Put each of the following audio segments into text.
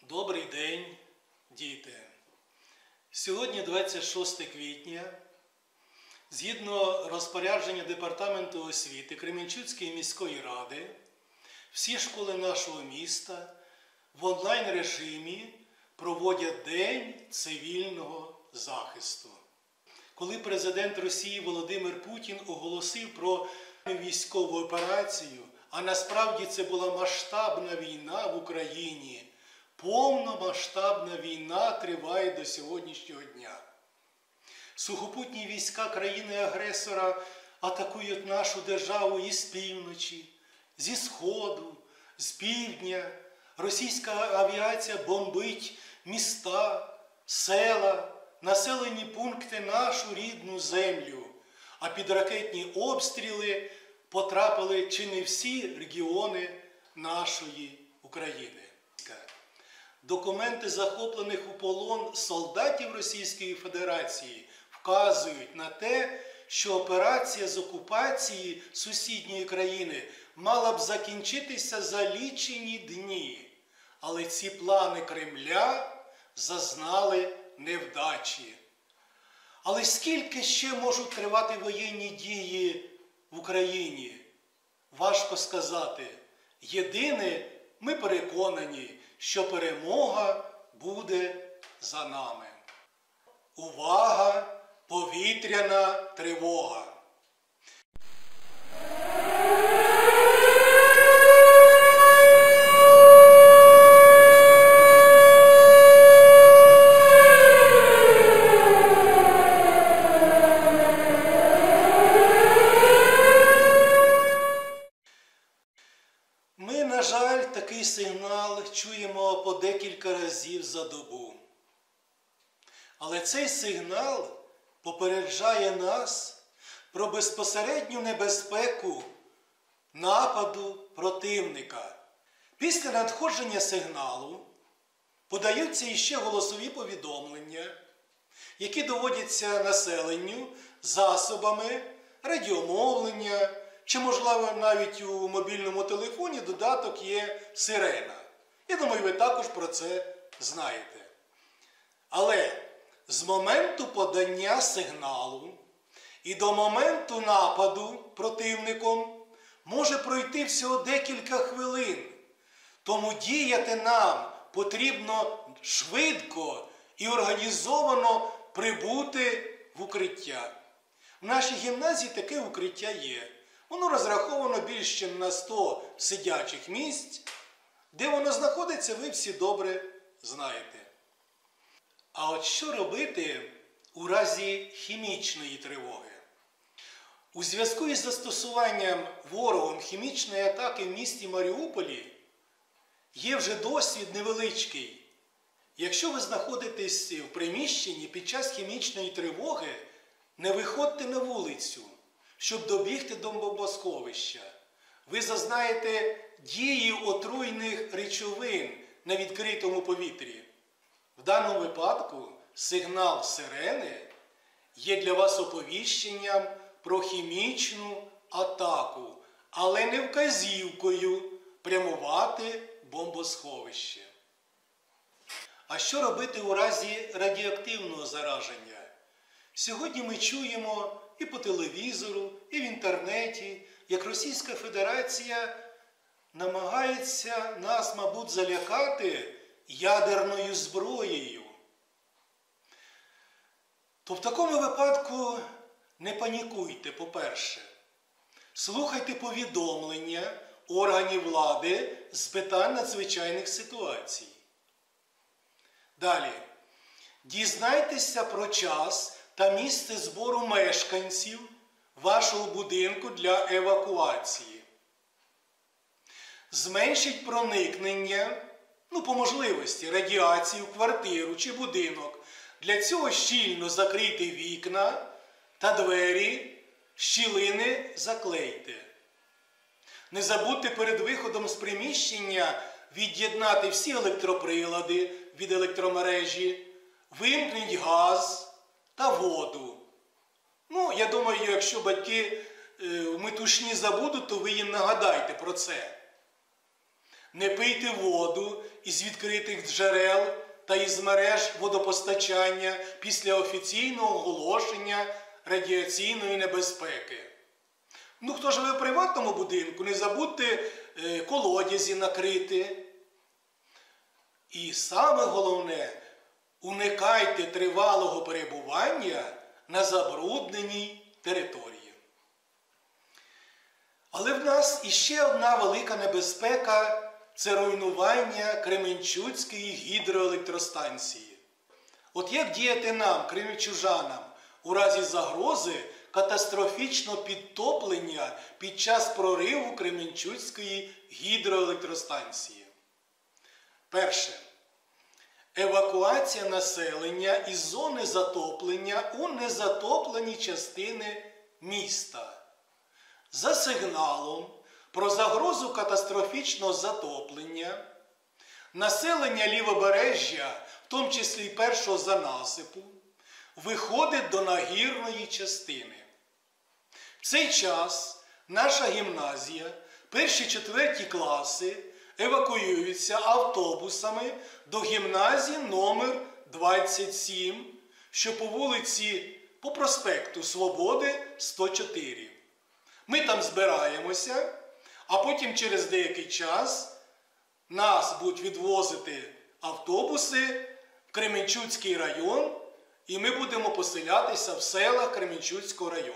Добрий день, діти! Сьогодні 26 квітня. Згідно розпорядження Департаменту освіти Кременчуцької міської ради, всі школи нашого міста в онлайн-режимі проводять День цивільного захисту. Коли президент Росії Володимир Путін оголосив про військову операцію, а насправді це була масштабна війна в Україні, повномасштабна війна триває до сьогоднішнього дня. Сухопутні війська країни-агресора атакують нашу державу і з півночі, зі сходу, з півдня. Російська авіація бомбить міста, села, населені пункти, нашу рідну землю. А під ракетні обстріли потрапили чи не всі регіони нашої України. Документи захоплених у полон солдатів Російської Федерації вказують на те, що операція з окупації сусідньої країни мала б закінчитися за лічені дні. Але ці плани Кремля зазнали невдачі. Але скільки ще можуть тривати воєнні дії в Україні? Важко сказати. Єдине, ми переконані, що перемога буде за нами. Увага! Повітряна тривога! Ми, на жаль, такий сигнал чуємо по декілька разів за добу. Але цей сигнал попереджає нас про безпосередню небезпеку нападу противника. Після надходження сигналу подаються іще голосові повідомлення, які доводяться населенню засобами радіомовлення, чи, можливо, навіть у мобільному телефоні додаток є сирена. Я думаю, ви також про це знаєте. Але з моменту подання сигналу і до моменту нападу противником може пройти всього декілька хвилин. Тому діяти нам потрібно швидко і організовано прибути в укриття. В нашій гімназії таке укриття є. Воно розраховано більше на 100 сидячих місць. Де воно знаходиться, ви всі добре знаєте. А от що робити у разі хімічної тривоги? У зв'язку із застосуванням ворогом хімічної атаки в місті Маріуполі є вже досвід невеличкий. Якщо ви знаходитесь в приміщенні під час хімічної тривоги, не виходьте на вулицю, щоб добігти до бомбосховища. Ви зазнаєте дії отруйних речовин на відкритому повітрі. В даному випадку сигнал сирени є для вас оповіщенням про хімічну атаку, але не вказівкою прямувати в бомбосховище. А що робити у разі радіоактивного зараження? Сьогодні ми чуємо і по телевізору, і в інтернеті, як Російська Федерація намагається нас, мабуть, залякати ядерною зброєю. То в такому випадку не панікуйте, по-перше. Слухайте повідомлення органів влади з питань надзвичайних ситуацій. Далі. Дізнайтеся про час та місце збору мешканців вашого будинку для евакуації. Зменшіть проникнення, по можливості, радіації в квартиру чи будинок. Для цього щільно закрийте вікна та двері, щілини заклейте. Не забудьте перед виходом з приміщення від'єднати всі електроприлади від електромережі, вимкніть газ та воду. Я думаю, якщо батьки в метушні забудуть, то ви їм нагадайте про це. Не пийте воду із відкритих джерел та із мереж водопостачання після офіційного оголошення радіаційної небезпеки. Ну, хто живе в приватному будинку, не забудьте колодязі накрити. І саме головне, уникайте тривалого перебування на забрудненій території. Але в нас іще одна велика небезпека – це руйнування Кременчуцької гідроелектростанції. От як діяти нам, кременчужанам, у разі загрози катастрофічного підтоплення під час прориву Кременчуцької гідроелектростанції? Перше. Евакуація населення із зони затоплення у незатоплені частини міста. За сигналом про загрозу катастрофічного затоплення населення Лівобережжя, в тому числі й першого занасипу, виходить до нагірної частини. В цей час наша гімназія, перші-четверті класи евакуюються автобусами до гімназії номер 27, що по вулиці, по проспекту Свободи, 104. Ми там збираємося, а потім через деякий час нас будуть відвозити автобуси в Кременчуцький район, і ми будемо поселятися в селах Кременчуцького району.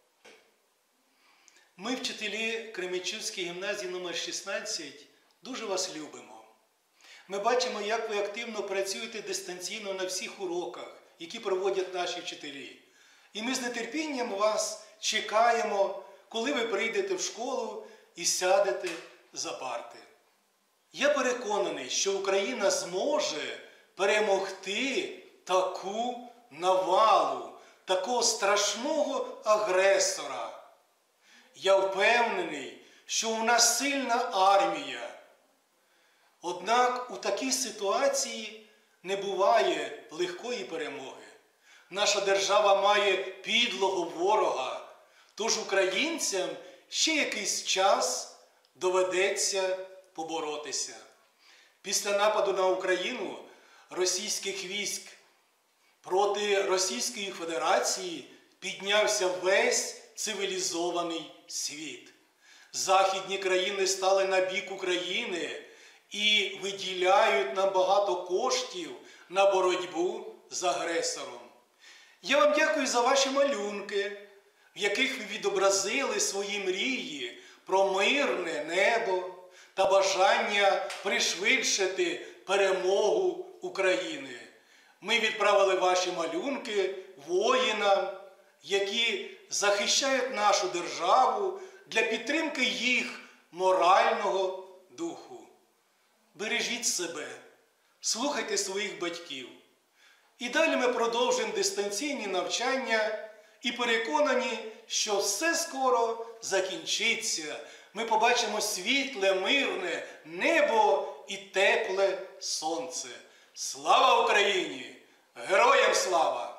Ми, вчителі Кременчуцької гімназії номер 16, дуже вас любимо. Ми бачимо, як ви активно працюєте дистанційно на всіх уроках, які проводять наші вчителі. І ми з нетерпінням вас чекаємо, коли ви прийдете в школу і сядете за парти. Я переконаний, що Україна зможе перемогти таку навалу, такого страшного агресора. Я впевнений, що у нас сильна армія. Однак у такій ситуації не буває легкої перемоги. Наша держава має підлого ворога, тож українцям ще якийсь час доведеться поборотися. Після нападу на Україну російських військ проти Російської Федерації піднявся весь цивілізований світ. Західні країни стали на бік України і виділяють нам багато коштів на боротьбу з агресором. Я вам дякую за ваші малюнки, в яких ви відобразили свої мрії про мирне небо та бажання пришвидшити перемогу України. Ми відправили ваші малюнки воїнам, які захищають нашу державу для підтримки їх морального духу. Бережіть себе, слухайте своїх батьків. І далі ми продовжуємо дистанційні навчання і переконані, що все скоро закінчиться. Ми побачимо світле, мирне небо і тепле сонце. Слава Україні! Героям слава!